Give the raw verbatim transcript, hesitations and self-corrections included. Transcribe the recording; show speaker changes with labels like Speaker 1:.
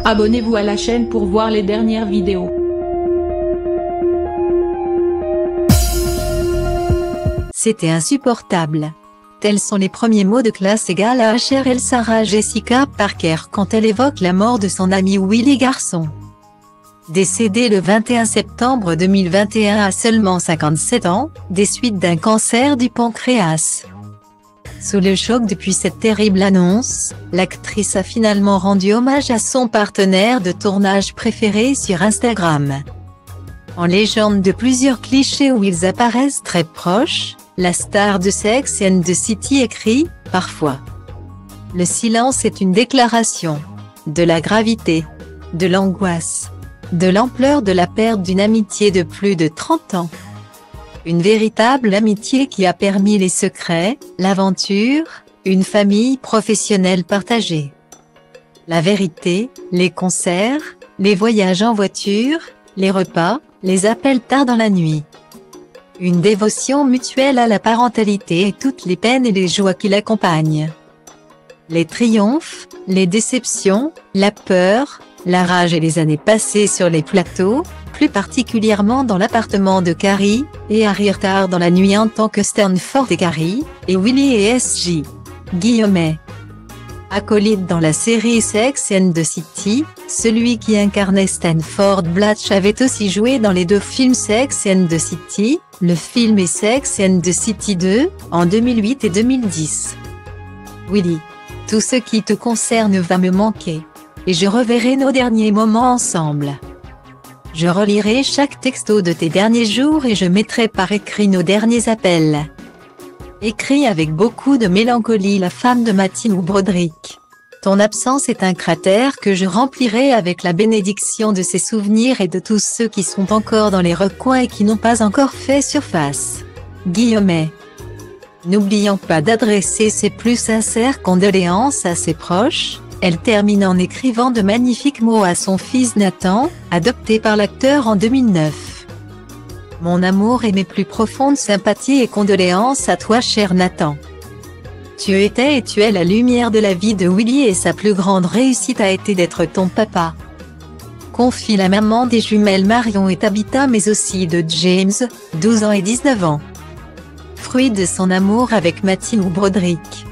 Speaker 1: Abonnez-vous à la chaîne pour voir les dernières vidéos.
Speaker 2: C'était insupportable. Tels sont les premiers mots de classe égale à H R L Sarah Jessica Parker quand elle évoque la mort de son ami Willie Garson. Décédé le vingt et un septembre deux mille vingt et un à seulement cinquante-sept ans, des suites d'un cancer du pancréas. Sous le choc depuis cette terrible annonce, l'actrice a finalement rendu hommage à son partenaire de tournage préféré sur Instagram. En légende de plusieurs clichés où ils apparaissent très proches, la star de Sex and the City écrit, parfois. Le silence est une déclaration. De la gravité. De l'angoisse. De l'ampleur de la perte d'une amitié de plus de trente ans. Une véritable amitié qui a permis les secrets, l'aventure, une famille professionnelle partagée. La vérité, les concerts, les voyages en voiture, les repas, les appels tard dans la nuit. Une dévotion mutuelle à la parentalité et toutes les peines et les joies qui l'accompagnent. Les triomphes, les déceptions, la peur, la rage et les années passées sur les plateaux, plus particulièrement dans l'appartement de Carrie, et Harry tard dans la nuit en tant que Stanford et Carrie, et Willie et S J. Guillemet. Acolyte dans la série Sex and the City, celui qui incarnait Stanford Blatch avait aussi joué dans les deux films Sex and the City, le film et Sex and the City deux, en deux mille huit et deux mille dix. Willie. Tout ce qui te concerne va me manquer. Et je reverrai nos derniers moments ensemble. Je relirai chaque texto de tes derniers jours et je mettrai par écrit nos derniers appels. Écrit avec beaucoup de mélancolie la femme de Matthew Broderick. Ton absence est un cratère que je remplirai avec la bénédiction de ses souvenirs et de tous ceux qui sont encore dans les recoins et qui n'ont pas encore fait surface. Guillemet. N'oublions pas d'adresser ses plus sincères condoléances à ses proches. Elle termine en écrivant de magnifiques mots à son fils Nathan, adopté par l'acteur en deux mille neuf. Mon amour et mes plus profondes sympathies et condoléances à toi cher Nathan. Tu étais et tu es la lumière de la vie de Willie et sa plus grande réussite a été d'être ton papa. Confie la maman des jumelles Marion et Tabitha mais aussi de James, douze ans et dix-neuf ans. Fruit de son amour avec Matthew Broderick.